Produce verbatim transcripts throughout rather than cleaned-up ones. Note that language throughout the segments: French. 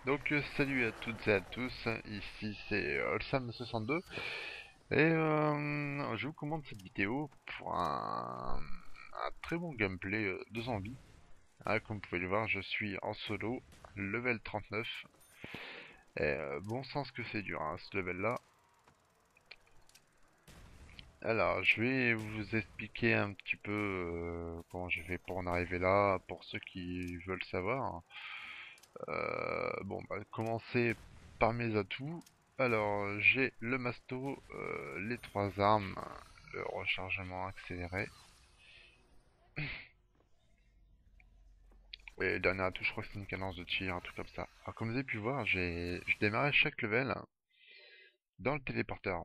Donc euh, salut à toutes et à tous, ici c'est euh, Olsam soixante-deux et euh, je vous commande cette vidéo pour un, un très bon gameplay euh, de zombies. Ah, comme vous pouvez le voir, je suis en solo, level trente-neuf, et euh, bon sens que c'est dur hein, ce level là. Alors je vais vous expliquer un petit peu euh, comment j'ai fait pour en arriver là, pour ceux qui veulent savoir. Euh, bon, bah, commencer par mes atouts. Alors, j'ai le masto, euh, les trois armes, le rechargement accéléré. Et le dernier atout, je crois que c'est une cadence de tir, un truc comme ça. Alors, comme vous avez pu voir, j'ai, je démarrais chaque level dans le téléporteur.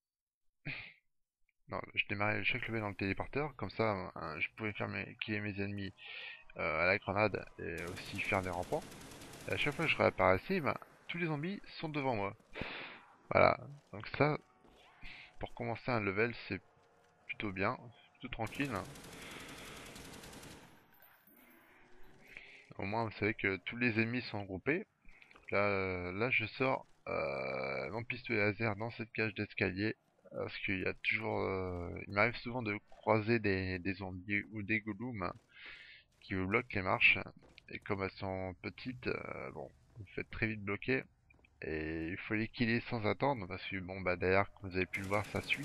Non, je démarrais chaque level dans le téléporteur, comme ça, euh, je pouvais faire mes, killer mes ennemis euh, à la grenade et aussi faire des rampants. Et à chaque fois que je réapparaissais, ben, tous les zombies sont devant moi. Voilà, donc ça, pour commencer un level, c'est plutôt bien, plutôt tranquille. Au moins, vous savez que tous les ennemis sont groupés. Là, euh, là je sors euh, mon pistolet laser dans cette cage d'escalier. Parce qu'il y a toujours... euh, il m'arrive souvent de croiser des, des zombies ou des golems qui vous bloquent les marches. Et comme elles sont petites, euh, bon, vous faites très vite bloquer. Et il faut les killer sans attendre. Parce que bon, bah derrière, comme vous avez pu le voir, ça suit.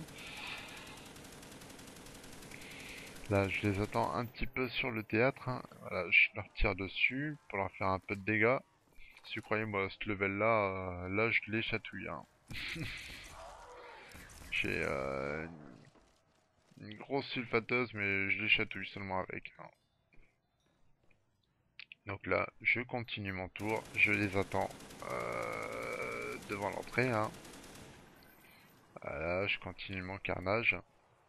Là, je les attends un petit peu sur le théâtre, hein. Voilà, je leur tire dessus pour leur faire un peu de dégâts. Si vous croyez-moi, ce level-là, euh, là, je les chatouille, hein. J'ai euh, une grosse sulfateuse, mais je les chatouille seulement avec, hein. Donc là, je continue mon tour, je les attends euh, devant l'entrée, hein. Voilà, je continue mon carnage.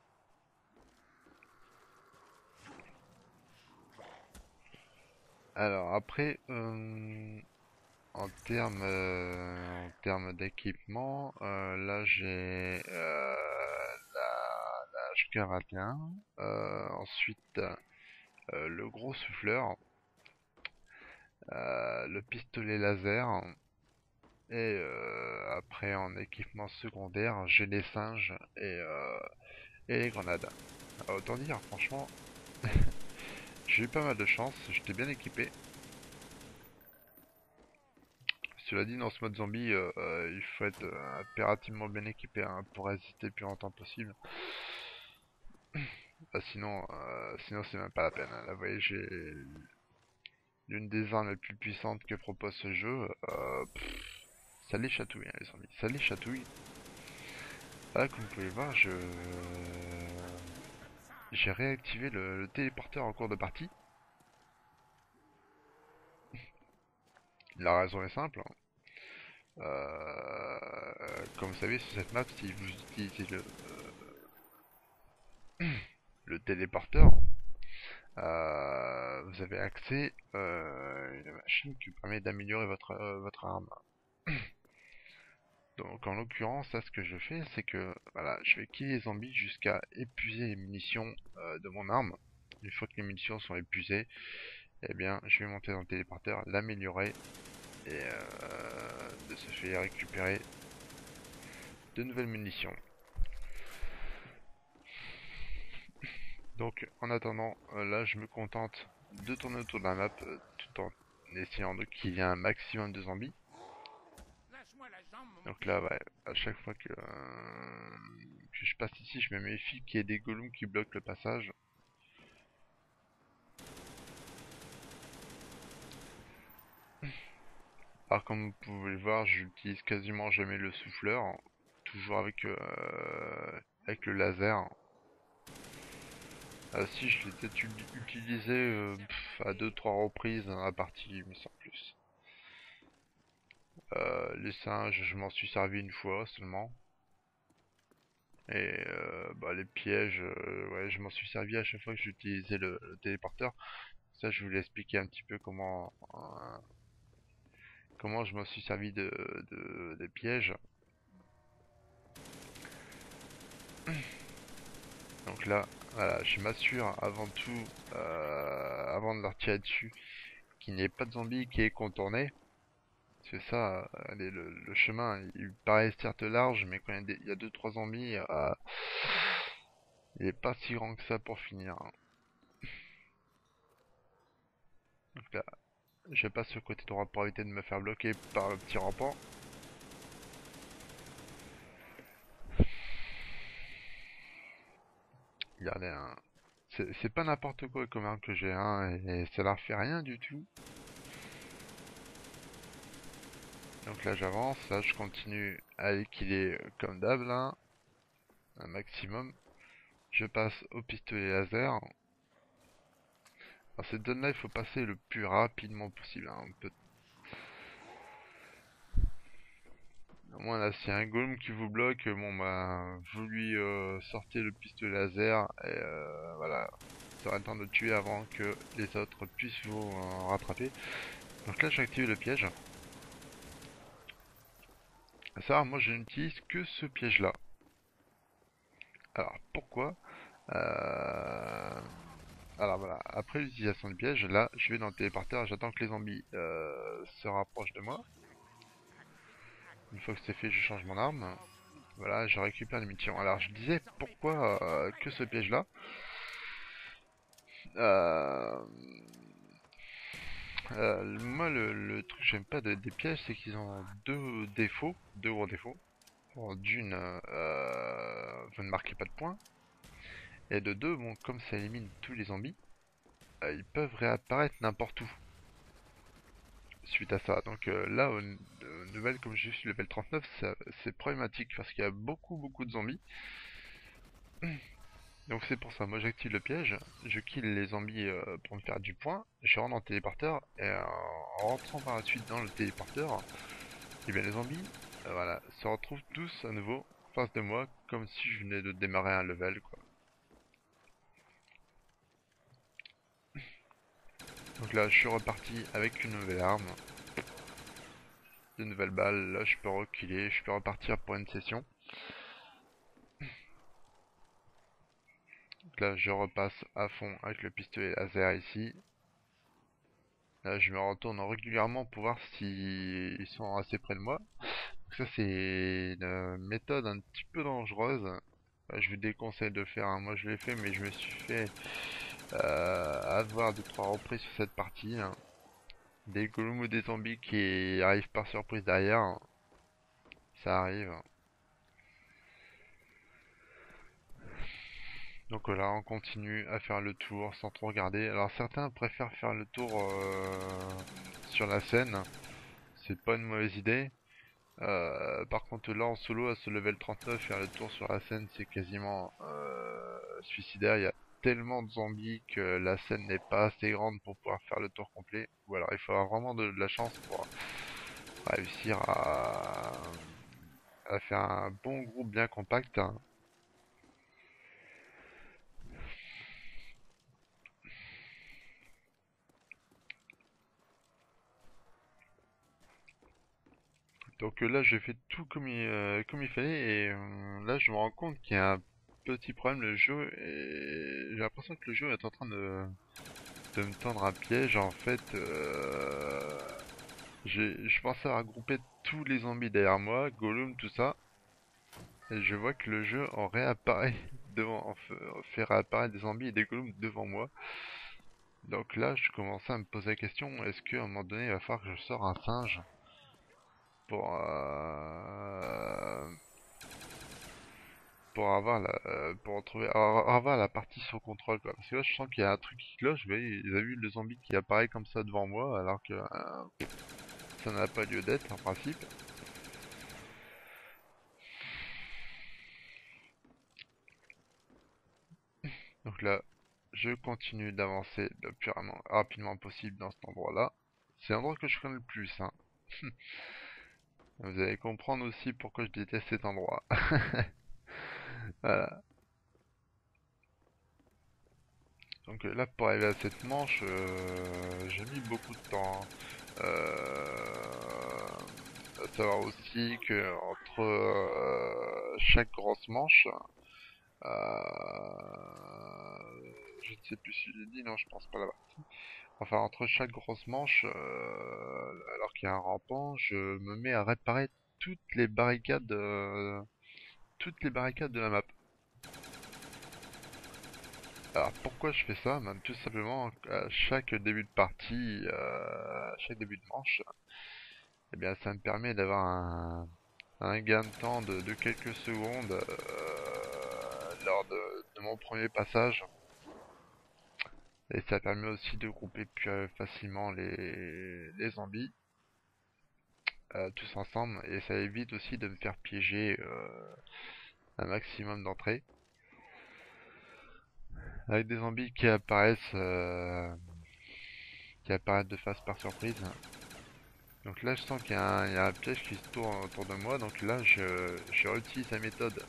Alors après, euh, En termes euh, en termes d'équipement, euh, là j'ai euh, la, la H K vingt et un, euh, ensuite euh, le gros souffleur, euh, le pistolet laser, et euh, après en équipement secondaire j'ai les singes et, euh, et les grenades. Alors, autant dire, franchement, j'ai eu pas mal de chance, j'étais bien équipé. Cela dit, dans ce mode zombie, euh, euh, il faut être euh, impérativement bien équipé hein, pour résister le plus longtemps possible. Bah, sinon, euh, sinon c'est même pas la peine, hein. Là, vous voyez, j'ai l'une des armes les plus puissantes que propose ce jeu. Euh, pff, ça les chatouille, hein, les zombies. Ça les chatouille. Là, comme vous pouvez le voir, je j'ai réactivé le, le téléporteur en cours de partie. La raison est simple, hein. Euh, comme vous savez, sur cette map, si vous utilisez le, le téléporteur, euh, vous avez accès euh, à une machine qui vous permet d'améliorer votre, euh, votre arme. Donc en l'occurrence, là ce que je fais, c'est que voilà, je vais killer les zombies jusqu'à épuiser les munitions euh, de mon arme. Une fois que les munitions sont épuisées, eh bien je vais monter dans le téléporteur, l'améliorer et euh, de ce fait récupérer de nouvelles munitions. Donc en attendant, euh, là je me contente de tourner autour de la map euh, tout en essayant de killer un maximum de zombies. Donc là, ouais, à chaque fois que, euh, que je passe ici, je me méfie qu'il y ait des golems qui bloquent le passage. Alors comme vous pouvez le voir, j'utilise quasiment jamais le souffleur, toujours avec, euh, avec le laser. Ah si, je l'ai peut-être utilisé euh, pff, à deux trois reprises dans la partie, mais sans plus. Euh, les singes, je m'en suis servi une fois seulement. Et euh, bah, les pièges, euh, ouais, je m'en suis servi à chaque fois que j'utilisais le, le téléporteur. Ça, je voulais expliquer un petit peu comment, euh, comment je m'en suis servi de, de, de pièges. Donc là, voilà, je m'assure avant tout, euh, avant de leur tirer dessus, qu'il n'y ait pas de zombie qui est contourné. C'est ça, euh, allez, le, le chemin, il paraît certes large, mais quand il y a, des- il y a deux trois zombies, euh, il est pas si grand que ça pour finir, hein. Donc là, je passe sur le côté droit pour éviter de me faire bloquer par le petit rampant. Regardez, hein. C'est c'est pas n'importe quoi comme arme que j'ai, hein, et, et ça leur fait rien du tout. Donc là j'avance, là je continue à liquider euh, comme d'hab là, un maximum. Je passe au pistolet laser. Dans cette zone là il faut passer le plus rapidement possible, hein. On peut... Au moins là s'il y a un golem qui vous bloque, bon bah vous lui euh, sortez le pistolet laser et euh, voilà. Ça aura le temps de le tuer avant que les autres puissent vous euh, rattraper. Donc là j'ai activé le piège. Ça, moi je n'utilise que ce piège là. Alors pourquoi? Euh... Alors voilà, après l'utilisation du piège, là je vais dans le téléporteur, j'attends que les zombies euh, se rapprochent de moi. Une fois que c'est fait, je change mon arme. Voilà, je récupère les munitions. Alors je disais pourquoi euh, que ce piège là. Euh... Euh, moi le, le truc que j'aime pas de- des pièges, c'est qu'ils ont deux défauts, deux gros défauts. Bon, d'une, euh, vous ne marquez pas de points. Et de deux, bon, comme ça élimine tous les zombies, euh, ils peuvent réapparaître n'importe où suite à ça. Donc euh, là, au euh, nouvelle, comme je suis level trente-neuf, ça- c'est problématique parce qu'il y a beaucoup beaucoup de zombies. Donc c'est pour ça, moi j'active le piège, je kill les zombies euh, pour me faire du point, je rentre dans le téléporteur, et euh, en rentrant par la suite dans le téléporteur, et bien les zombies, euh, voilà, se retrouvent tous à nouveau en face de moi, comme si je venais de démarrer un level, quoi. Donc là, je suis reparti avec une nouvelle arme, de nouvelles balles. Là, je peux reculer, je peux repartir pour une session. Donc là, je repasse à fond avec le pistolet laser ici. Là, je me retourne régulièrement pour voir s'ils sont assez près de moi. Donc ça, c'est une méthode un petit peu dangereuse. Euh, Je vous déconseille de le faire, hein. Moi, je l'ai fait, mais je me suis fait euh, avoir deux trois reprises sur cette partie, hein. Des golems ou des zombies qui arrivent par surprise derrière, hein. Ça arrive. Donc là, on continue à faire le tour sans trop regarder. Alors certains préfèrent faire le tour euh, sur la scène. C'est pas une mauvaise idée. Euh, par contre là en solo à ce level trente-neuf, faire le tour sur la scène c'est quasiment euh, suicidaire. Il y a tellement de zombies que la scène n'est pas assez grande pour pouvoir faire le tour complet. Ou alors il faut avoir vraiment de, de la chance pour réussir à, à faire un bon groupe bien compact, hein. Donc euh, là, j'ai fait tout comme il, euh, comme il fallait et euh, là, je me rends compte qu'il y a un petit problème. Le jeu et j'ai l'impression que le jeu est en train de, de me tendre un piège. En fait, euh, j'ai, je pensais à regrouper tous les zombies derrière moi, Gollum, tout ça, et je vois que le jeu en réapparaît devant, en fait, fait réapparaître des zombies et des Gollum devant moi. Donc là, je commençais à me poser la question, est-ce qu'à un moment donné, il va falloir que je sorte un singe pour euh, pour avoir la, euh, pour retrouver, avoir avoir la partie sur contrôle, quoi. Parce que là, je sens qu'il y a un truc qui cloche. Vous voyez, vous avez vu le zombie qui apparaît comme ça devant moi, alors que euh, ça n'a pas lieu d'être en principe. Donc là, je continue d'avancer le plus rapidement rapidement possible dans cet endroit-là. C'est l'endroit que je connais le plus, hein. Vous allez comprendre aussi pourquoi je déteste cet endroit. Voilà. Donc euh, là, pour arriver à cette manche, euh, j'ai mis beaucoup de temps, hein. Euh, à savoir aussi que entre euh, chaque grosse manche, euh, je ne sais plus si je l'ai dit, non, je pense pas là-bas. Enfin, entre chaque grosse manche, euh, alors qu'il y a un rampant, je me mets à réparer toutes les barricades, euh, toutes les barricades de la map. Alors pourquoi je fais ça? Ben, tout simplement, à chaque début de partie, euh, à chaque début de manche, eh bien, ça me permet d'avoir un, un gain de temps de, de quelques secondes euh, lors de, de mon premier passage. Et ça permet aussi de grouper plus euh, facilement les, les zombies euh, tous ensemble. Et ça évite aussi de me faire piéger euh, un maximum d'entrées. Avec des zombies qui apparaissent, euh, qui apparaissent de face par surprise. Donc là je sens qu'il y, y a un piège qui se tourne autour de moi. Donc là je, je réutilise la méthode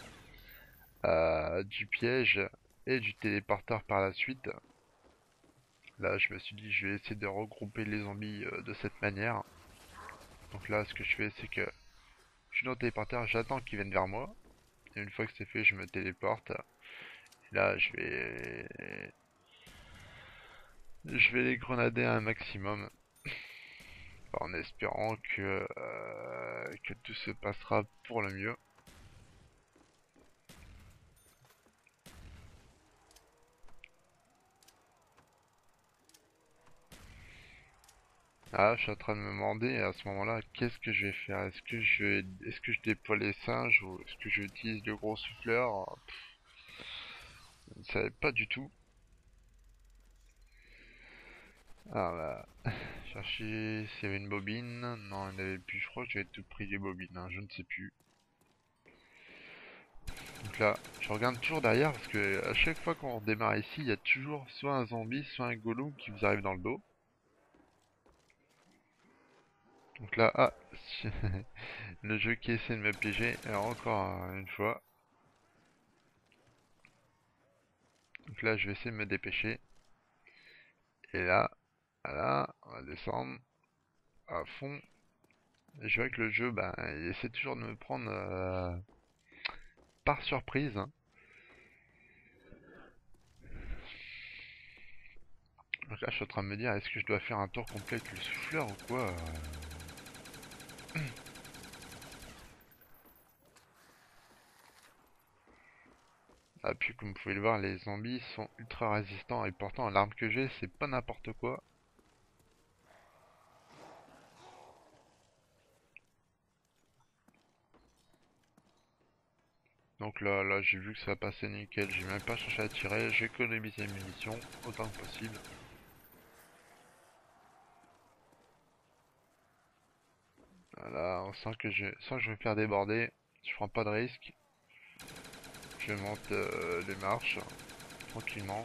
euh, du piège et du téléporteur par la suite. Là je me suis dit je vais essayer de regrouper les zombies euh, de cette manière. Donc là ce que je fais c'est que je suis dans le téléporteur, j'attends qu'ils viennent vers moi. Et une fois que c'est fait je me téléporte. Et là je vais... Je vais les grenader un maximum. En espérant que, euh, que tout se passera pour le mieux. Ah, je suis en train de me demander à ce moment-là, qu'est-ce que je vais faire? Est-ce que je vais, est-ce que je déploie les singes ou est-ce que j'utilise le gros souffleur? Je ne savais pas du tout. Alors là, chercher s'il y avait une bobine. Non, il n'y en avait plus. Je crois que j'avais tout pris les bobines, hein, je ne sais plus. Donc là, je regarde toujours derrière parce que à chaque fois qu'on redémarre ici, il y a toujours soit un zombie, soit un golem qui vous arrive dans le dos. Donc là, ah, le jeu qui essaie de me piéger, alors encore euh, une fois. Donc là, je vais essayer de me dépêcher. Et là, voilà, on va descendre à fond. Et je vois que le jeu, bah, il essaie toujours de me prendre euh, par surprise. Donc là, je suis en train de me dire, est-ce que je dois faire un tour complet avec le souffleur ou quoi? Ah, puis comme vous pouvez le voir, les zombies sont ultra résistants. Et pourtant, l'arme que j'ai, c'est pas n'importe quoi. Donc là, là j'ai vu que ça passait nickel. J'ai même pas cherché à tirer. J'ai économisé mes munitions autant que possible. Voilà, on sent que je, sent que je vais me faire déborder. Je prends pas de risque. Je monte euh, les marches tranquillement.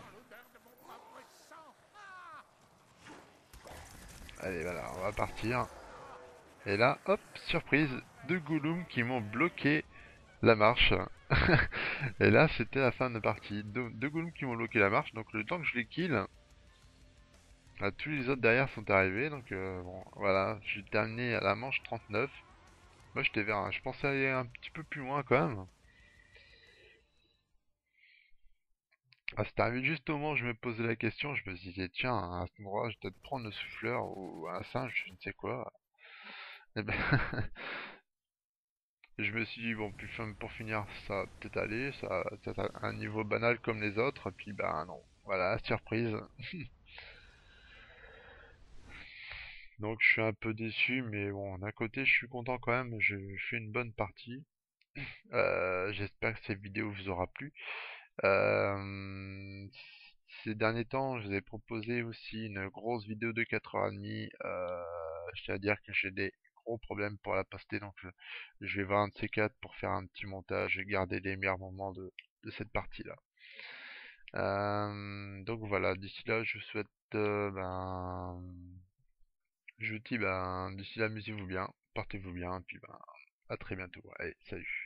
Allez, voilà, on va partir. Et là, hop, surprise, deux Gollum qui m'ont bloqué la marche. Et là, c'était la fin de partie. Deux, deux Gollum qui m'ont bloqué la marche. Donc le temps que je les kill, bah, tous les autres derrière sont arrivés. Donc euh, bon, voilà, j'ai terminé à la manche trente-neuf. Moi, j'étais vers, je pensais aller un petit peu plus loin quand même. Ah, c'est arrivé juste au moment où je me posais la question, je me disais, tiens, à cet endroit, je vais peut-être prendre le souffleur ou un singe, je ne sais quoi. Et ben, je me suis dit, bon, puis fin- pour finir, ça va peut-être aller, ça va peut-être à un niveau banal comme les autres, puis ben non. Voilà, surprise. Donc je suis un peu déçu, mais bon, d'un côté, je suis content quand même, je fais une bonne partie. Euh, j'espère que cette vidéo vous aura plu. Euh, Ces derniers temps, je vous ai proposé aussi une grosse vidéo de quatre heures trente. Euh, je tiens à dire que j'ai des gros problèmes pour la poster, donc je, je vais voir un de ces quatre pour faire un petit montage et garder les meilleurs moments de, de cette partie-là. Euh, donc voilà, d'ici là, je vous souhaite, euh, ben, je vous dis, ben, d'ici là, amusez-vous bien, portez-vous bien, et puis ben, à très bientôt. Allez, salut.